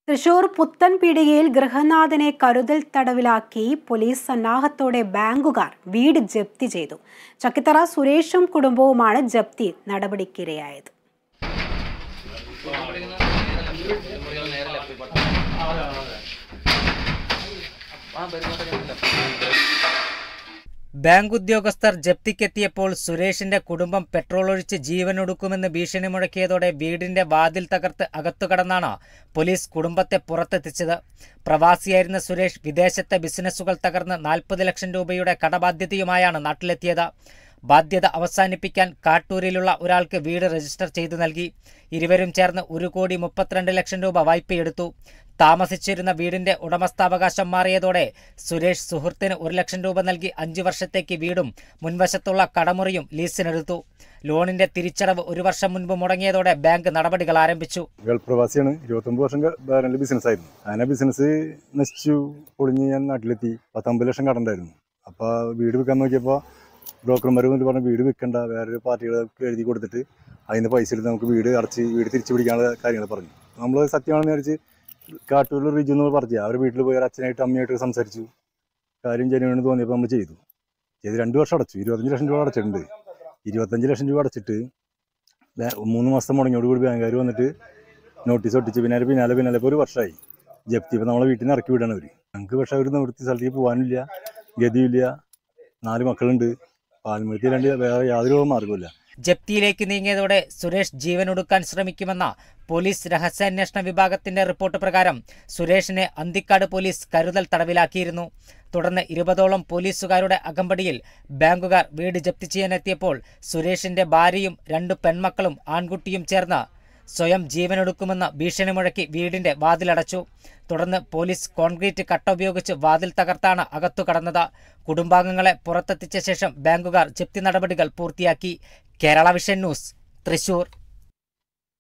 തൃശൂർ പുത്തൻപീടികയിൽ ഗൃഹനാഥനെ കരുതൽ തടവിലാക്കി പോലീസ് സന്നാഹത്തോടെ ബാങ്കുകാർ വീട് ജപ്തി ചെയ്തു. ചക്കിത്തറ സുരേഷും കുടുംബവുമാണ് ജപ്തി നടപടിക്കിരയായത്. ബാങ്ക് ഉദ്യോഗസ്ഥർ ജപ്തിക്കെത്തിയപ്പോൾ സുരേഷിന്റെ കുടുംബം പെട്രോൾ ഒഴിച്ച് ജീവനൊടുക്കുമെന്ന് ഭീഷണി മുഴക്കിയതോടെ വീടിന്റെ വാതിൽ തകർത്ത് അകത്തുകടന്നാണ് പോലീസ് കുടുംബത്തെ പുറത്തെത്തിച്ചത്. പ്രവാസിയായിരുന്ന സുരേഷ് വിദേശത്തെ ബിസിനസ്സുകൾ തകർന്ന് 40 ലക്ഷം രൂപയുടെ കടബാധ്യതയുമായാണ് നാട്ടിലെത്തിയത്. ബാധ്യത അവസാനിപ്പിക്കാൻ കാട്ടൂരിലുള്ള ഒരാൾക്ക് വീട് രജിസ്റ്റർ ചെയ്തു നൽകി. ഇരുവരും ചേർന്ന് 1,32 ലക്ഷം രൂപ വായ്പയെടുത്തു. താമസിച്ചിരുന്ന വീടിന്റെ ഉടമസ്ഥാവകാശം മാറിയതോടെ സുരേഷ് സുഹൃത്തിന് 1 ലക്ഷം രൂപ നൽകി 5 വർഷത്തേക്ക് വീടും മുൻവശത്തുള്ള കടമുറിയും ലീസിനെടുത്തു. ലോണിന്റെ തിരിച്ചടവ് 1 വർഷം മുൻപ് മുടങ്ങിയതോടെ ബാങ്ക് നടപടികൾ ആരംഭിച്ചു. പ്രവാസിയാണ്, 29 വർഷം ബിസിനസ് ആയിരുന്നു. അങ്ങനെ ബിസിനസ് നശിച്ചു പൊളിഞ്ഞ് ഞാൻ നാട്ടിലെത്തി. 19 ലക്ഷം കടണ്ടായിരുന്നു. അപ്പോൾ വീട് വിൽക്കാൻ നോക്കിയപ്പോൾ ബ്രോക്കർമാർ പറഞ്ഞ വീട് വിൽക്കണ്ട, വേറൊരു പാർട്ടികൾക്ക് എഴുതി കൊടുത്തിട്ട് അതിന് പൈസ എടുത്ത് നമുക്ക് വീട് അടച്ച് വീട് തിരിച്ചു പിടിക്കാനുള്ള കാര്യങ്ങൾ പറഞ്ഞു. നമ്മൾ സത്യമാണെന്ന് വിചാരിച്ച് കാട്ടൂരിൽ റിജു എന്ന് പറഞ്ഞു അവർ വീട്ടിൽ പോയി അച്ഛനായിട്ട് അമ്മയായിട്ട് സംസാരിച്ചു. കാര്യം ജനുവിന് തോന്നിയപ്പോൾ നമ്മൾ ചെയ്തു 2 വർഷം അടച്ചു. 25 ലക്ഷം രൂപ അടച്ചിട്ടുണ്ട്. 25 ലക്ഷം രൂപ അടച്ചിട്ട് 3 മാസം മുടങ്ങിയോടുകൂടി ബാങ്കുകാർ വന്നിട്ട് നോട്ടീസ് ഒട്ടിച്ച് പിന്നാലെ ഇപ്പോൾ 1 വർഷമായി ജപ്തി. ഇപ്പോൾ നമ്മളെ വീട്ടിൽ നിന്ന് ഇറക്കി വിടാണ് അവർ. ഞങ്ങൾക്ക് പക്ഷേ അവർ നിവൃത്തി സ്ഥലത്തേക്ക് പോകാനില്ല, ഗതിയില്ല. 4 മക്കളുണ്ട്. പാൽമൃത്തിയിലാണ്ട് വേറെ യാതൊരു മാർഗമില്ല. ജപ്തിയിലേക്ക് നീങ്ങിയതോടെ സുരേഷ് ജീവനൊടുക്കാൻ ശ്രമിക്കുമെന്ന പോലീസ് രഹസ്യാന്വേഷണ വിഭാഗത്തിന്റെ റിപ്പോർട്ട് പ്രകാരം സുരേഷിനെ അന്തിക്കാട് പോലീസ് കരുതൽ തടവിലാക്കിയിരുന്നു. തുടർന്ന് 20ഓളം പോലീസുകാരുടെ അകമ്പടിയിൽ ബാങ്കുകാർ വീട് ജപ്തി ചെയ്യാനെത്തിയപ്പോൾ സുരേഷിന്റെ ഭാര്യയും 2 പെൺമക്കളും ആൺകുട്ടിയും ചേർന്ന് സ്വയം ജീവനൊടുക്കുമെന്ന് ഭീഷണി മുഴക്കി വീടിന്റെ വാതിലടച്ചു. തുടർന്ന് പോലീസ് കോൺക്രീറ്റ് കട്ട ഉപയോഗിച്ച് വാതിൽ തകർത്താണ് അകത്തു കടന്നത്. കുടുംബാംഗങ്ങളെ പുറത്തെത്തിച്ച ശേഷം ബാങ്കുകാർ ജപ്തി നടപടികൾ പൂർത്തിയാക്കി. Kerala vision news, Thrissur.